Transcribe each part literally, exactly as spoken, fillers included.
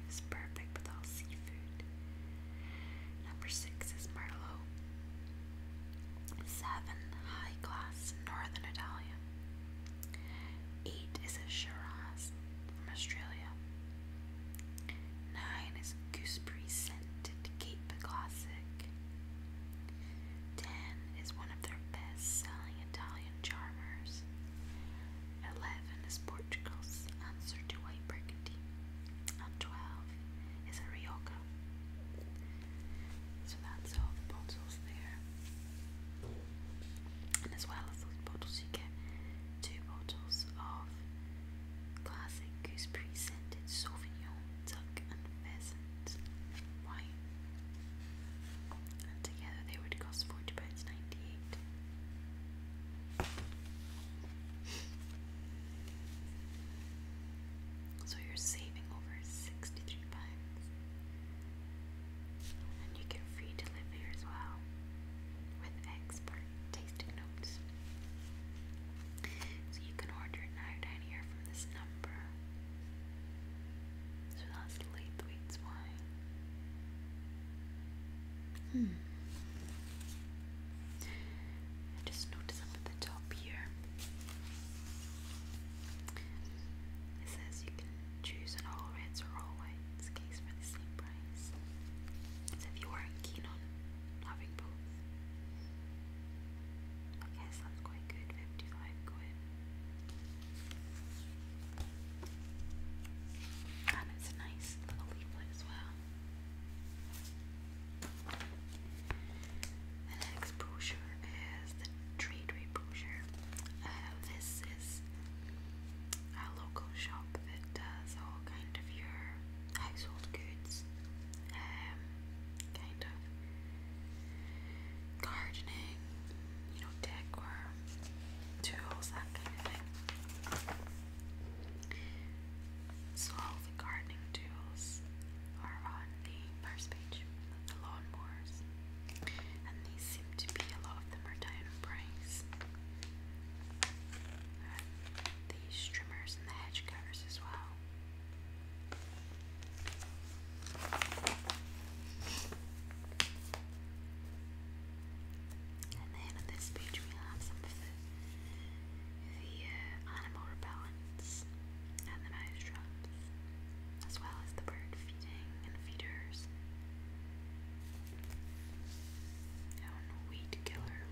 is perfect with all seafood. Number six is Merlot. Seven, high class Northern Italia. Eight is a Shiraz from Australia. Nine is gooseberry scented Cape Classic. Ten is one of their best selling Italian charmers. Eleven is Portugal's answer to white burgundy. And twelve is a Rioja. So that's all the bottles there. And as well as those bottles, you get two bottles of classic gooseberry scented Sauvignon, duck, and pheasant wine. And together they would cost forty pounds ninety-eight. So you're saving over sixty-three pounds. And you get free delivery as well, with expert tasting notes. So you can order it now down here from this number. So that's Laithwaite's wine. Hmm. I just noticed up at the top here, it says you can choose an all reds or all whites case for the same price. So if you weren't keen on having both, I guess that's quite good, fifty-five quid. And it's a nice little leaflet as well. The next brochure is the trade rate brochure. Uh, this is a local shop that does all kind of your household goods, um, kind of gardening, you know, decor, tools, that kind of thing. So all the gardening tools are on the first page, the lawnmowers, and these seem to be, a lot of them are down in price. The trimmers and the hedge cutters as well. And then on this page we have some of the, the uh, animal repellents and the mouse traps, as well as the bird feeding and feeders. And weed killer.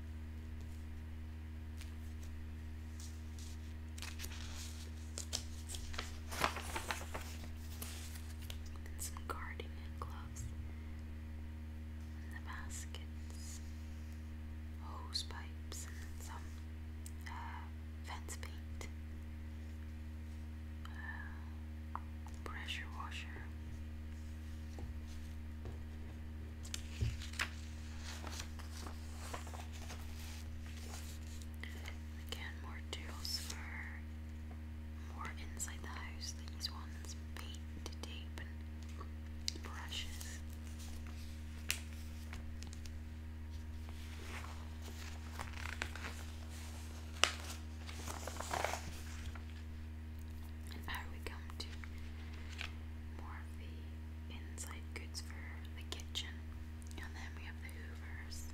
And some gardening gloves, and the baskets, hose pipes, and some uh, fence paint, uh, pressure washer. Again, more tools for more inside the house. These ones, paint, tape, and brushes. And now we come to more of the inside goods for the kitchen. And then we have the hoovers,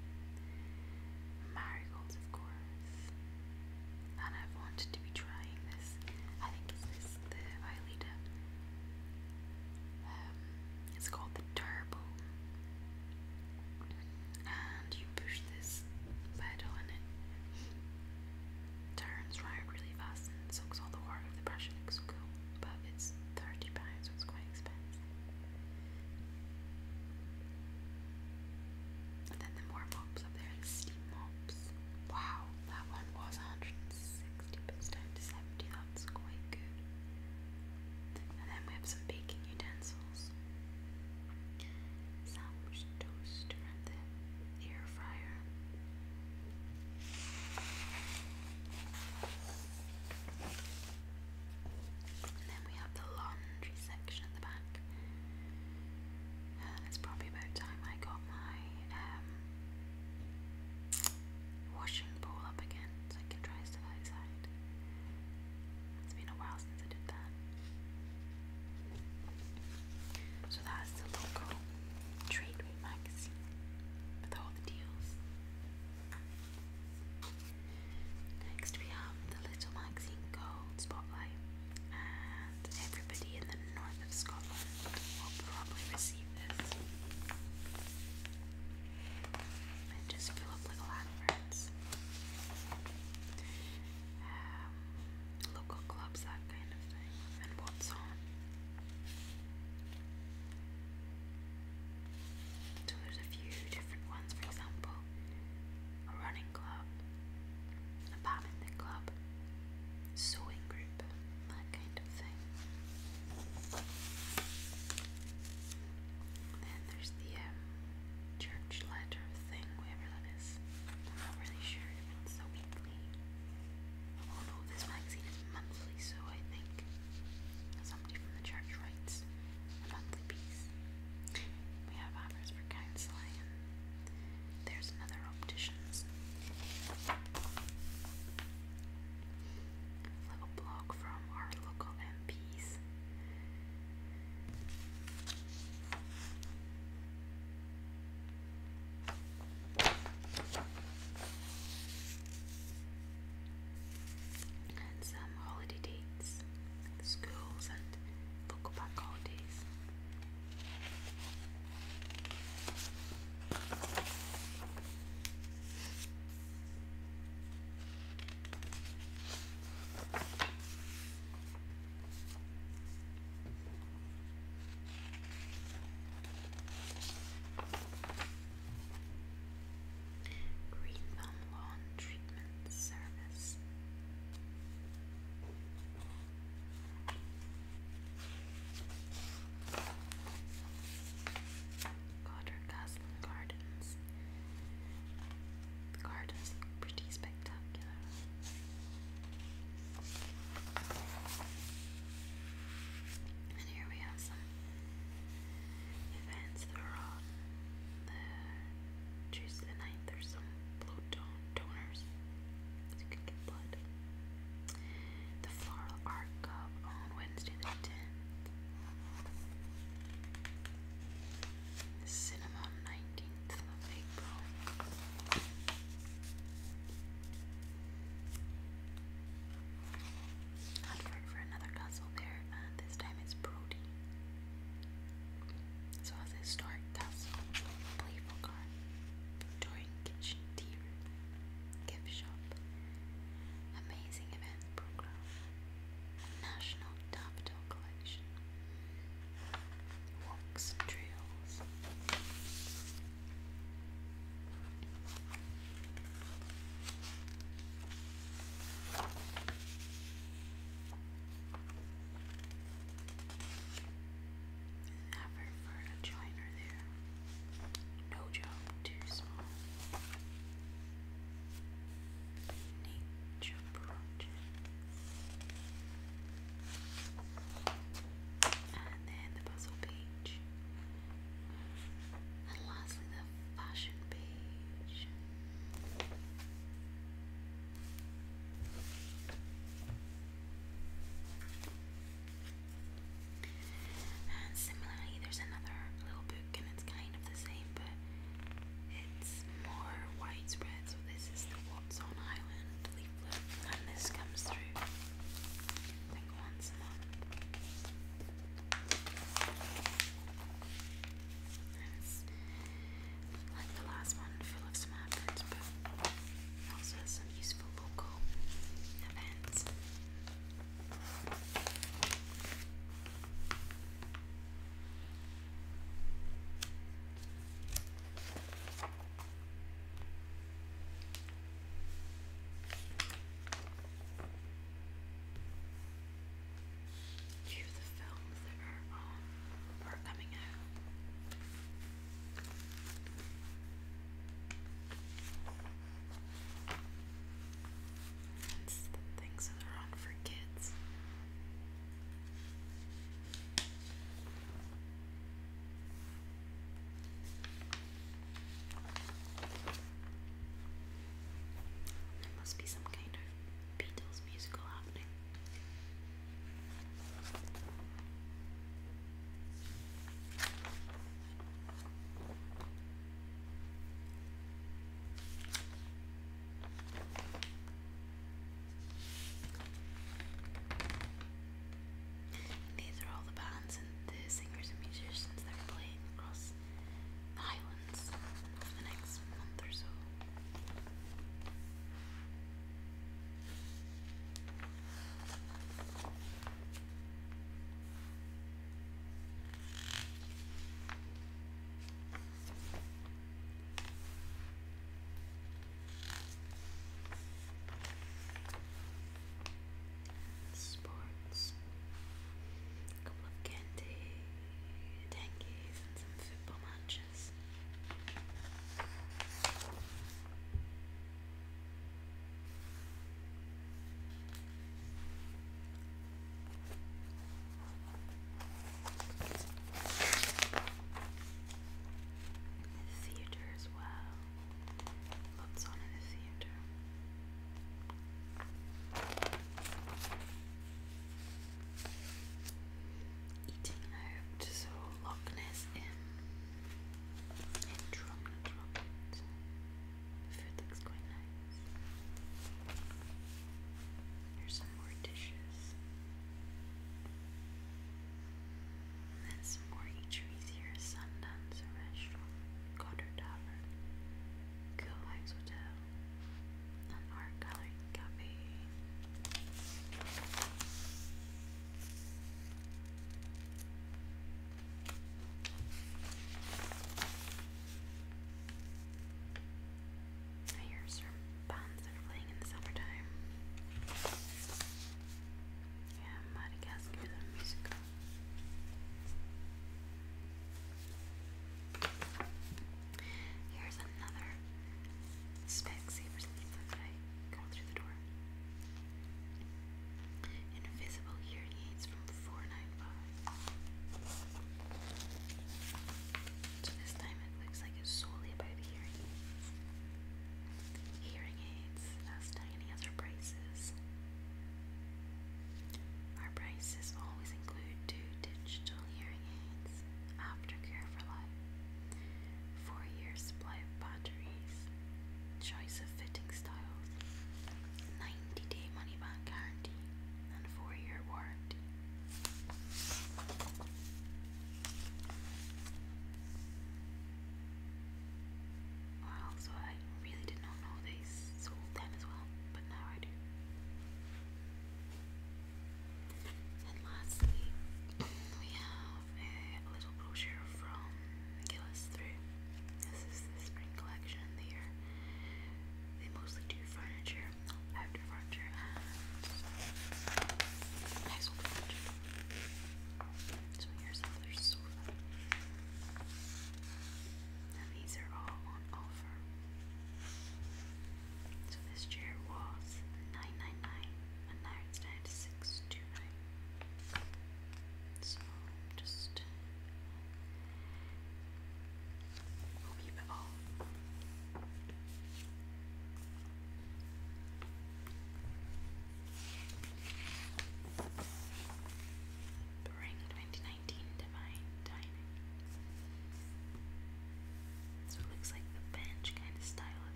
marigolds, of course. And I've wanted to be trying this. I think it's this, the Violeta. Um, it's called the Turbo. And you push this pedal and it turns round really fast and soaks all the water out of the brush. It looks so cool. But it's thirty pounds, so it's quite expensive. And then the more mops up there, like steam mops. Wow, that one was one hundred sixty, but it's down to seventy. That's quite good. And then we have some